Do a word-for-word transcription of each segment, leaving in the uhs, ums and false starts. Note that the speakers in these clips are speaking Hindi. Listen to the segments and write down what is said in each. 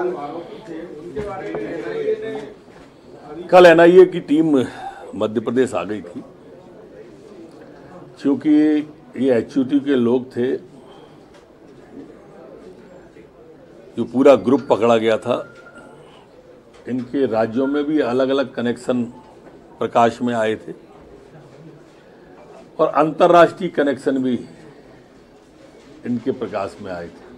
कल एन आई ए की टीम मध्य प्रदेश आ गई थी। क्योंकि ये एच यू टी के लोग थे, जो पूरा ग्रुप पकड़ा गया था, इनके राज्यों में भी अलग अलग कनेक्शन प्रकाश में आए थे और अंतर्राष्ट्रीय कनेक्शन भी इनके प्रकाश में आए थे।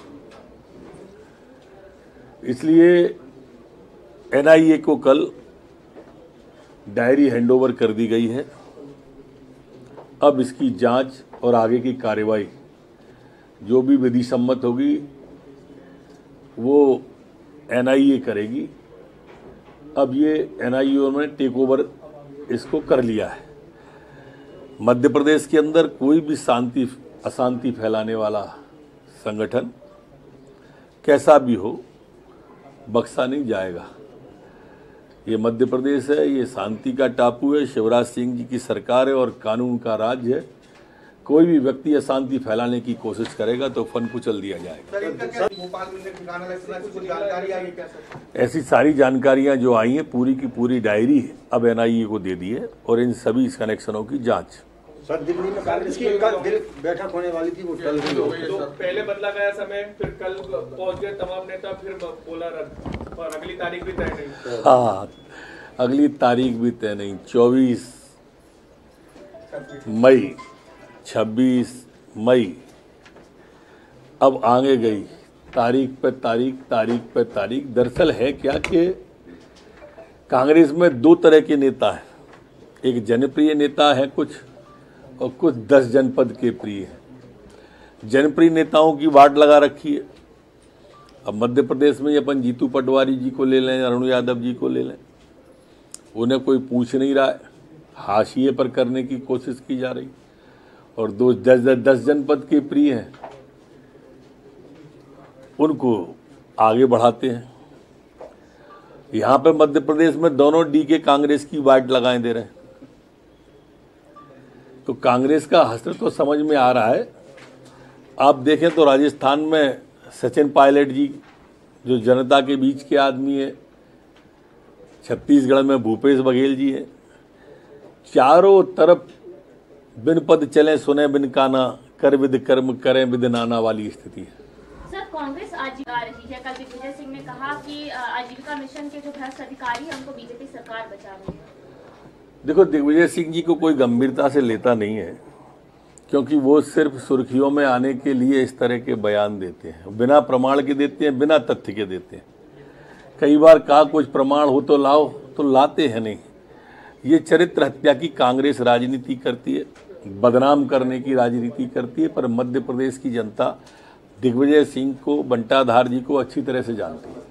इसलिए एन आई ए को कल डायरी हैंडओवर कर दी गई है। अब इसकी जांच और आगे की कार्रवाई जो भी विधि सम्मत होगी वो एन आई ए करेगी। अब ये एन आई ए ने टेक ओवर इसको कर लिया है। मध्य प्रदेश के अंदर कोई भी शांति अशांति फैलाने वाला संगठन कैसा भी हो बख्शा नहीं जाएगा। ये मध्य प्रदेश है, ये शांति का टापू है, शिवराज सिंह जी की सरकार है और कानून का राज्य है। कोई भी व्यक्ति अशांति फैलाने की कोशिश करेगा तो फन कुचल दिया जाएगा। ऐसी सारी जानकारियां जो आई हैं, पूरी की पूरी डायरी अब एन आई ए को दे दी है और इन सभी कनेक्शनों की जांच। सर, दिल्ली में कांग्रेस की कल बैठक होने वाली थी, वो टल गई। तो पहले बदला गया समय, फिर कल पहुंच गए तमाम नेता, फिर बोला रद्द और अगली तारीख भी तय नहीं। हाँ, अगली तारीख भी तय नहीं। चौबीस मई, छब्बीस मई, अब आगे गई तारीख पे तारीख, तारीख पे तारीख। दरअसल है क्या कि कांग्रेस में दो तरह के नेता हैं। एक जनप्रिय नेता है कुछ, और कुछ दस जनपद के प्रिय हैं। जनप्रिय नेताओं की वाट लगा रखी है। अब मध्य प्रदेश में अपन जीतू पटवारी जी को ले लें, अरुण यादव जी को ले लें, उन्हें कोई पूछ नहीं रहा है, हाशिए पर करने की कोशिश की जा रही। और दो दस दस, दस जनपद के प्रिय हैं, उनको आगे बढ़ाते हैं। यहां पे मध्य प्रदेश में दोनों डी के कांग्रेस की वाट लगाए दे रहे हैं। तो कांग्रेस का हश्र तो समझ में आ रहा है। आप देखें तो राजस्थान में सचिन पायलट जी जो जनता के बीच के आदमी है, छत्तीसगढ़ में भूपेश बघेल जी है। चारों तरफ बिन पद चले सुने बिन काना, कर विद कर्म करें विद नाना वाली स्थिति है। सर, कांग्रेस आजीविका रही है। कल दिग्विजय सिंह ने कहा कि आजीविका मिशन के जो भ्रष्ट अधिकारी हैं उनको बीजेपी सरकार बचा रही है। देखो, दिग्विजय सिंह जी को कोई गंभीरता से लेता नहीं है, क्योंकि वो सिर्फ सुर्खियों में आने के लिए इस तरह के बयान देते हैं। बिना प्रमाण के देते हैं, बिना तथ्य के देते हैं। कई बार कहा कुछ प्रमाण हो तो लाओ, तो लाते हैं नहीं। ये चरित्र हत्या की कांग्रेस राजनीति करती है, बदनाम करने की राजनीति करती है। पर मध्य प्रदेश की जनता दिग्विजय सिंह को, बंटाधार जी को अच्छी तरह से जानती है।